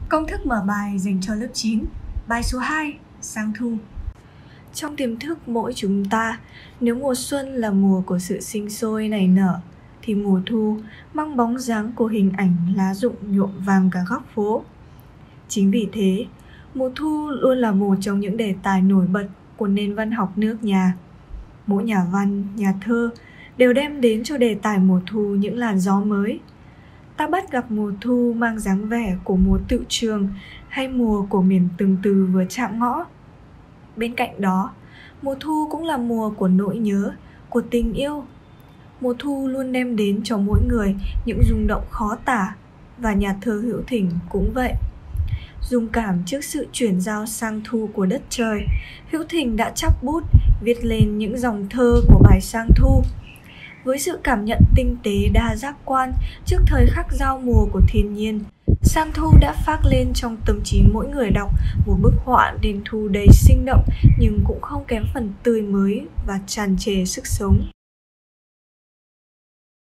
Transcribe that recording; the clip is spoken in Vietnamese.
Công thức mở bài dành cho lớp 9. Bài số 2, Sang Thu. Trong tiềm thức mỗi chúng ta, nếu mùa xuân là mùa của sự sinh sôi nảy nở, thì mùa thu mang bóng dáng của hình ảnh lá rụng nhuộm vàng cả góc phố. Chính vì thế, mùa thu luôn là một trong những đề tài nổi bật của nền văn học nước nhà. Mỗi nhà văn, nhà thơ đều đem đến cho đề tài mùa thu những làn gió mới. Ta bắt gặp mùa thu mang dáng vẻ của mùa tựu trường hay mùa của miền từng từ vừa chạm ngõ. Bên cạnh đó, mùa thu cũng là mùa của nỗi nhớ, của tình yêu. Mùa thu luôn đem đến cho mỗi người những rung động khó tả, và nhà thơ Hữu Thỉnh cũng vậy. Rung cảm trước sự chuyển giao sang thu của đất trời, Hữu Thỉnh đã chắp bút viết lên những dòng thơ của bài Sang Thu. Với sự cảm nhận tinh tế đa giác quan trước thời khắc giao mùa của thiên nhiên, Sang Thu đã phác lên trong tâm trí mỗi người đọc một bức họa đền thu đầy sinh động nhưng cũng không kém phần tươi mới và tràn trề sức sống.